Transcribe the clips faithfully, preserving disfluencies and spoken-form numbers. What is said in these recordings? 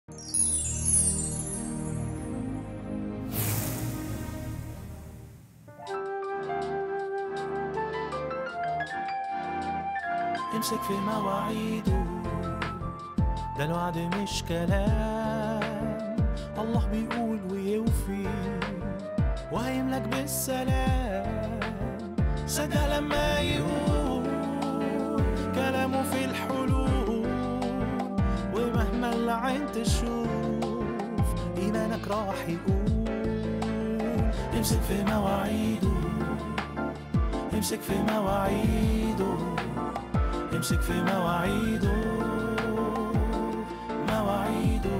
امسك في مواعيده، ده الوعد مش كلام، الله بيقول ويوفي وهيملك بالسلام. صدق لما يقول كلامه في الحلول، ومهما العين تشوف إيمانك راح يقول. امسك في مواعيده، امسك في مواعيده، امسك في مواعيده، مواعيده.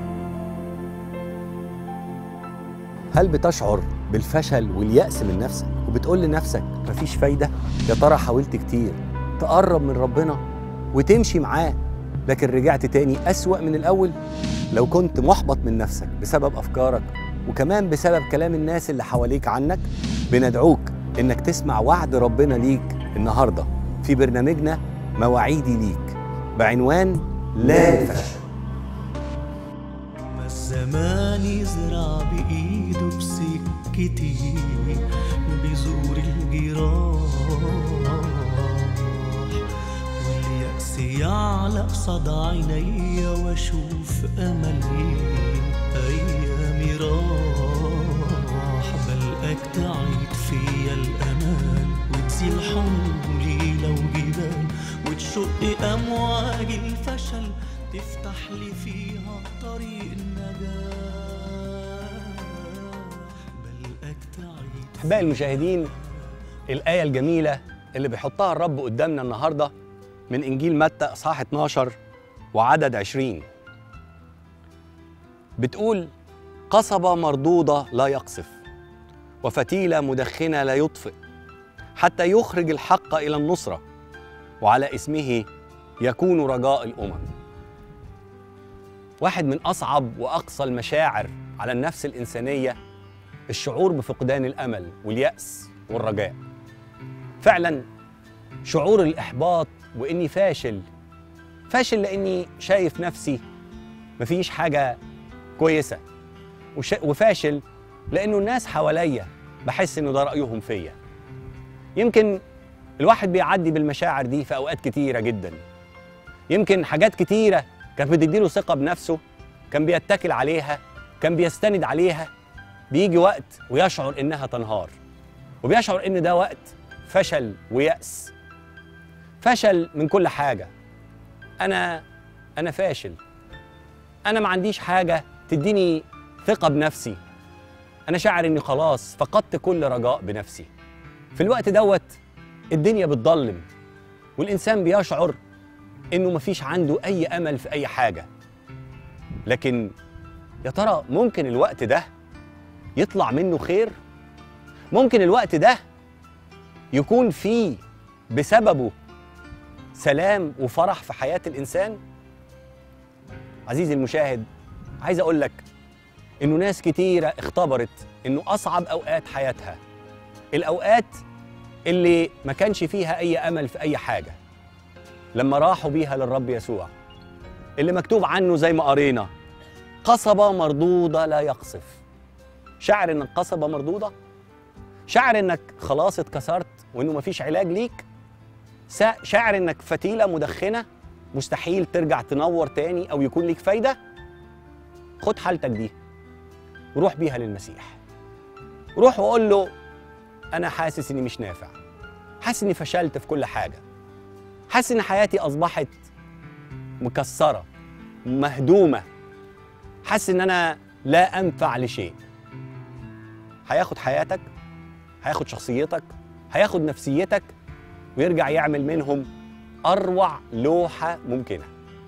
هل بتشعر بالفشل واليأس من نفسك وبتقول لنفسك مفيش فايدة؟ يا ترى حاولت كتير تقرب من ربنا وتمشي معاه لكن رجعت تاني أسوأ من الأول؟ لو كنت محبط من نفسك بسبب أفكارك وكمان بسبب كلام الناس اللي حواليك عنك، بندعوك إنك تسمع وعد ربنا ليك النهاردة في برنامجنا مواعيدي ليك بعنوان لا للفشل. ما الزمان يزرع بإيده بسكتي بزور الجراح، واليأس يعلى قصاد عيني واشوف أملي أيامي راح. بلقاك تعيد فيا الأمان وتزيل حمولي لو جبال، وتشق أمواج الفشل تفتح لي فيها طريق النجاة. بلقاك تعيد. أحبائي المشاهدين، الآية الجميلة اللي بيحطها الرب قدامنا النهاردة من إنجيل متى إصحاح اتناشر وعدد عشرين بتقول: قصبة مردودة لا يقصف، وفتيلة مدخنة لا يطفئ، حتى يخرج الحق إلى النصرة، وعلى اسمه يكون رجاء الأمم. واحد من أصعب وأقصى المشاعر على النفس الإنسانية الشعور بفقدان الأمل واليأس والرجاء. فعلا شعور الإحباط وإني فاشل، فاشل لأني شايف نفسي مفيش حاجة كويسة، وفاشل لأنه الناس حواليا بحس إنه ده رأيهم فيا. يمكن الواحد بيعدي بالمشاعر دي في أوقات كتيرة جدا، يمكن حاجات كتيرة كانت بتديله ثقة بنفسه، كان بيتكل عليها، كان بيستند عليها، بيجي وقت ويشعر إنها تنهار، وبيشعر إن ده وقت فشل ويأس. فشل من كل حاجة. أنا أنا فاشل، أنا ما عنديش حاجة تديني ثقة بنفسي، أنا شاعر إني خلاص فقدت كل رجاء بنفسي. في الوقت دوت الدنيا بتضلم، والإنسان بيشعر إنه مفيش عنده أي أمل في أي حاجة. لكن يا ترى ممكن الوقت ده يطلع منه خير؟ ممكن الوقت ده يكون فيه بسببه سلام وفرح في حياة الإنسان؟ عزيزي المشاهد، عايز أقول لك إنه ناس كتيرة اختبرت إنه أصعب أوقات حياتها، الأوقات اللي ما كانش فيها أي أمل في أي حاجة، لما راحوا بيها للرب يسوع، اللي مكتوب عنه زي ما قرينا: قصبة مردودة لا يقصف. شاعر إنك قصبة مردودة؟ شاعر إنك خلاص اتكسرت وإنه مفيش علاج ليك؟ شاعر إنك فتيلة مدخنة مستحيل ترجع تنور تاني أو يكون ليك فايدة؟ خد حالتك دي وروح بيها للمسيح. روح وقول له: أنا حاسس إني مش نافع، حاسس إني فشلت في كل حاجة، حاسس إن حياتي أصبحت مكسرة مهدومة، حاسس إن أنا لا أنفع لشيء. هياخد حياتك، هياخد شخصيتك، هياخد نفسيتك، ويرجع يعمل منهم أروع لوحة ممكنة.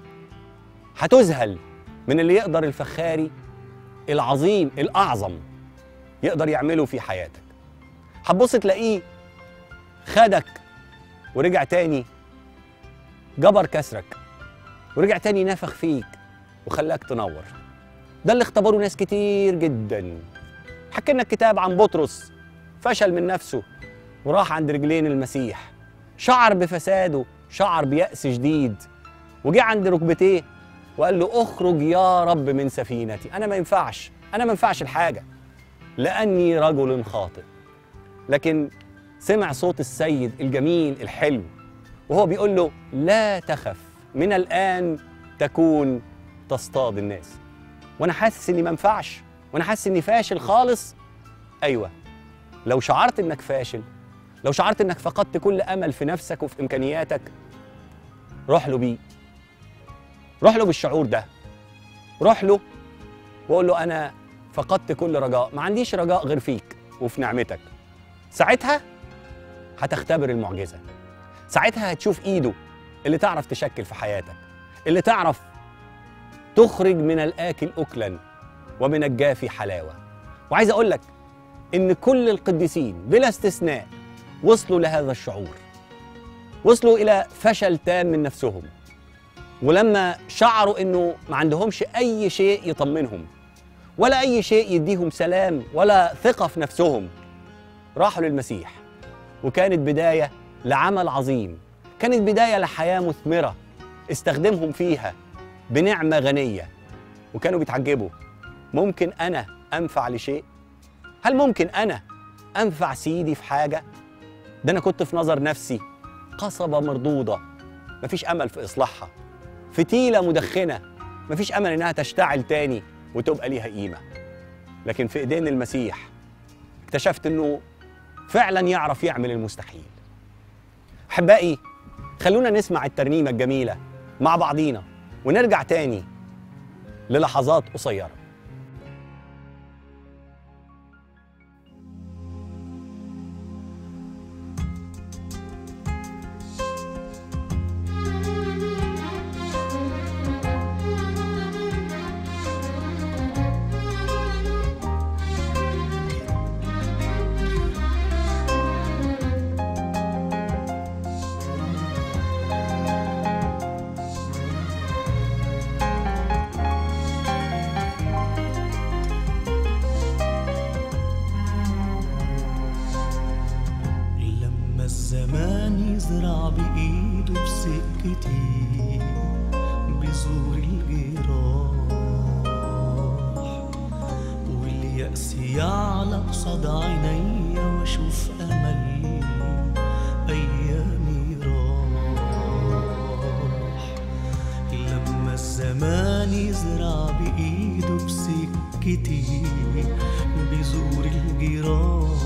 هتذهل من اللي يقدر الفخاري العظيم الأعظم يقدر يعمله في حياتك. هتبص تلاقيه خدك ورجع تاني جبر كسرك، ورجع تاني نفخ فيك وخلاك تنور. ده اللي اختبره ناس كتير جدا. حكى لنا الكتاب عن بطرس، فشل من نفسه وراح عند رجلين المسيح، شعر بفساده، شعر بيأس شديد، وجه عند ركبتيه وقال له اخرج يا رب من سفينتي، أنا ما ينفعش، أنا ما ينفعش الحاجة لأني رجل خاطئ. لكن سمع صوت السيد الجميل الحلو وهو بيقول له لا تخف، من الآن تكون تصطاد الناس. وأنا حاسس إني ما ينفعش، وأنا حاسس إني فاشل خالص. أيوة، لو شعرت إنك فاشل، لو شعرت إنك فقدت كل أمل في نفسك وفي إمكانياتك، روح له بيه، روح له بالشعور ده، روح له وقول له أنا فقدت كل رجاء، ما عنديش رجاء غير فيك وفي نعمتك. ساعتها هتختبر المعجزة، ساعتها هتشوف إيده اللي تعرف تشكل في حياتك، اللي تعرف تخرج من الآكل أكلاً ومن الجافي حلاوة. وعايز أقول لك إن كل القديسين بلا استثناء وصلوا لهذا الشعور، وصلوا إلى فشل تام من نفسهم، ولما شعروا إنه ما عندهمش أي شيء يطمنهم ولا أي شيء يديهم سلام ولا ثقة في نفسهم، راحوا للمسيح. وكانت بداية لعمل عظيم، كانت بداية لحياة مثمرة استخدمهم فيها بنعمة غنية. وكانوا بيتعجبوا، ممكن أنا أنفع لشيء؟ هل ممكن أنا أنفع سيدي في حاجة؟ ده أنا كنت في نظر نفسي قصبة مردودة مفيش أمل في إصلاحها، فتيلة مدخنة مفيش أمل إنها تشتعل تاني وتبقى ليها قيمة. لكن في إيدين المسيح اكتشفت إنه فعلا يعرف يعمل المستحيل. أحبائي، خلونا نسمع الترنيمة الجميلة مع بعضينا ونرجع تاني للحظات قصيرة. الزمان يزرع بإيده بسكتي بزور الجراح، واليأس يعلى قصاد عيني واشوف أمل أيامي راح. لما الزمان يزرع بإيده بسكتي بزور الجراح،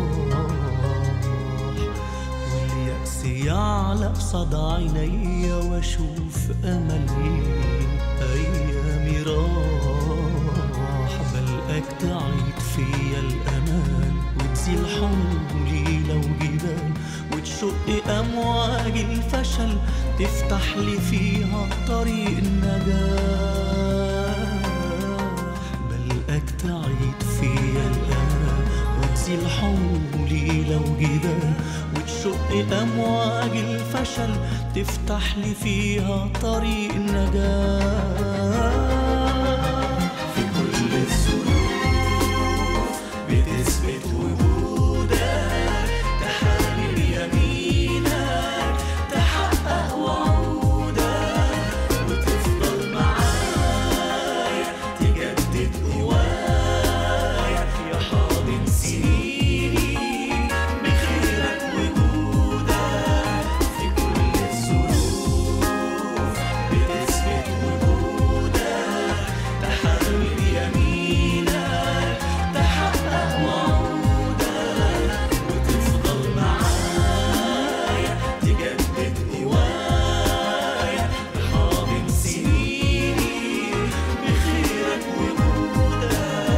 يعلى قصاد عيني واشوف املي ايامي راح. بلقاك تعيد فيا الامان وتزيل حمولي لو جبال، وتشق امواج الفشل تفتح لي فيها طريق النجاة. بلقاك تعيد فيا الامان وتزيل حمولي لو جبال، وتشق أمواج الفشل تفتح لي فيها طريق النجاة. في كل الظروف بتثبت وجودك، تحامل يمينك تحقق وعودك، وتفضل معايا تجدد قوايا يا حاضن سنيني بخيرك وجودك. في كل الظروف بتثبت وجودك، تحامل يمينك تحقق وعودك، وتفضل معايا تجدد قوايا يا حاضن سنيني بخيرك وجودك.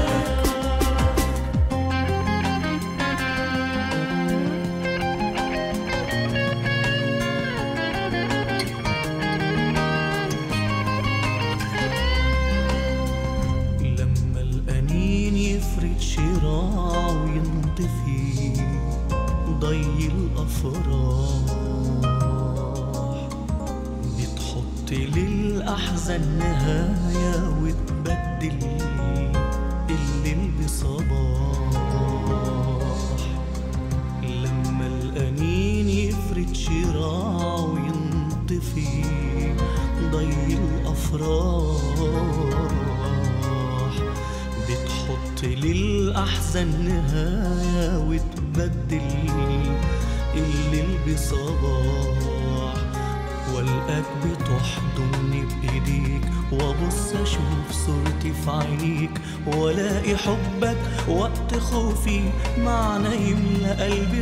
لما الأنين يفرد شراع وينطفي ضي الأفراح، بتحط للأحزان نهاية وتبدل الليل بصباح. لما الأنين يفرد شراع وينطفي ضي الأفراح، بتحط للأحزان نهاية وتبدل الليل بصباح، والقاك بتحضني بإيديك وأبص أشوف صورتي في عينيك، وألاقي حبك وقت خوفي معنى يملى قلبي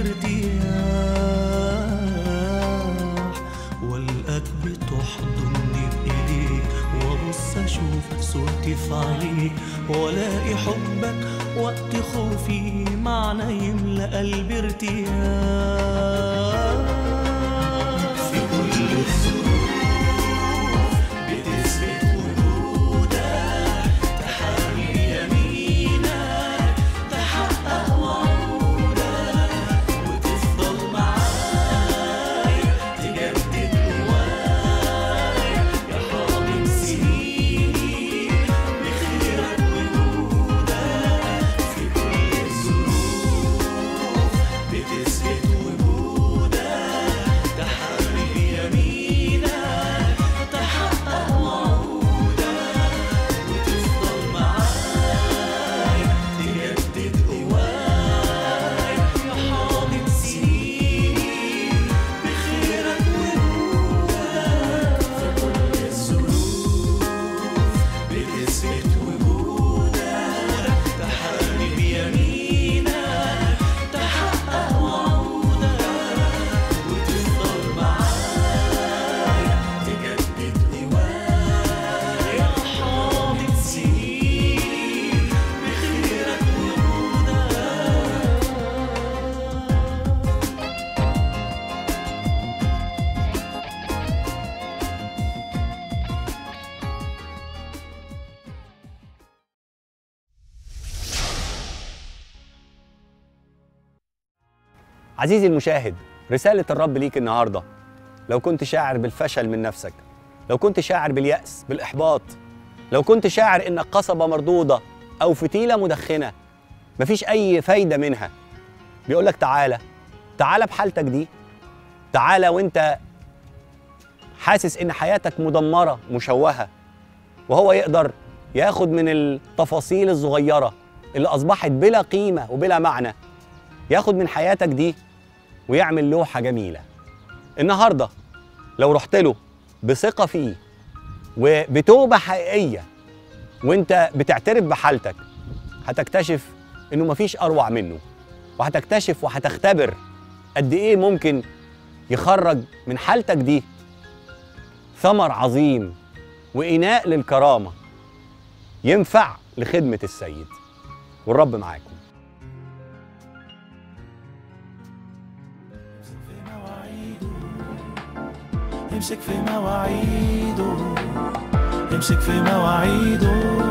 ارتياح، والقاك بتحضني بإيديك وأبص أشوف صورتي في عينيك، وألاقي حبك وقت خوفي معنى يملى قلبي ارتياح. في كل الظروف بتثبت وجودك، تحامي يمينك تحقق وعودك، وتفضل معايا تجدد جوايا يا حاضن سنيني بخيرك وجودك. في كل الظروف بتثبت وجودك، تحامي يمينك تحقق وعودك، وتفضل معايا تجدد جوايا يا حاضن سنيني بخيرك وجودك. في كل الظروف بتثبت وجودك، تحامي بيمينك تحقق وعودك، وتفضل معايا تجدد جوايا يا حاضن سنيني بخيرك عزيزي المشاهد، رسالة الرب ليك النهاردة: لو كنت شاعر بالفشل من نفسك، لو كنت شاعر باليأس بالإحباط، لو كنت شاعر إنك قصبة مردودة أو فتيلة مدخنة مفيش أي فايدة منها، بيقولك تعالى تعالى بحالتك دي، تعالى وإنت حاسس إن حياتك مدمرة مشوهة، وهو يقدر ياخد من التفاصيل الصغيرة اللي أصبحت بلا قيمة وبلا معنى، ياخد من حياتك دي ويعمل لوحة جميلة. النهاردة لو رحت له بثقة فيه وبتوبة حقيقية وانت بتعترف بحالتك، هتكتشف انه مفيش اروع منه، وهتكتشف وهتختبر قد ايه ممكن يخرج من حالتك دي ثمر عظيم وإناء للكرامة ينفع لخدمة السيد. والرب معاكم. امسك في مواعيده، امسك في مواعيده.